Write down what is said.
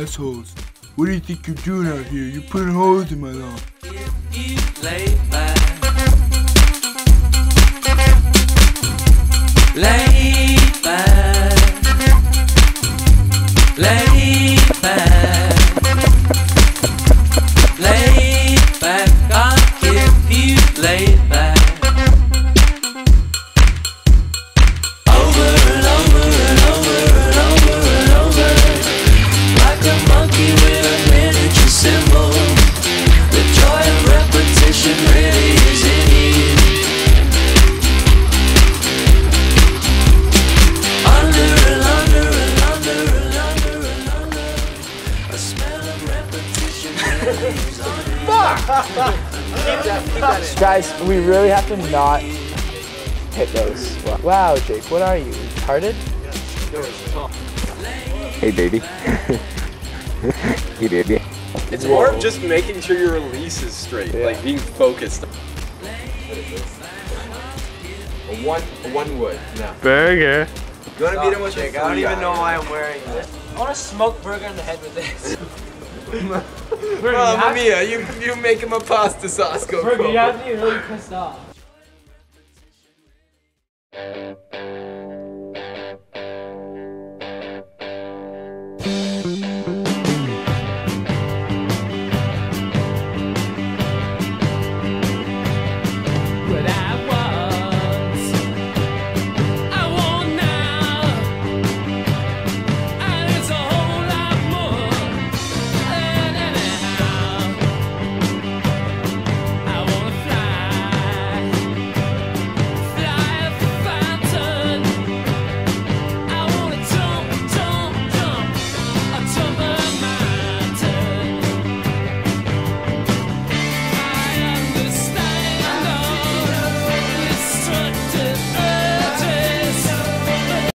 assholes. What do you think you're doing out here? You're putting holes in my lawn. Lay back, lay back, lay back, I'll give you lay back. Over and over and over and over and over, like a monkey with a miniature symbol. The joy of repetition really is in you. Under and under and under and under and under, a smell of repetition really is on you. Guys, we really have to not hit those. Wow, Jake, what are you? Retarded? Hey, baby. Hey, baby. It's more of just making sure your release is straight, like being focused. One wood. No. Burger. You want to beat him with Jake, I don't even know why I'm wearing this. I want to smoke burger in the head with this. Mamma mia, you make him a pasta sauce go. Burger, you have to be really pissed off.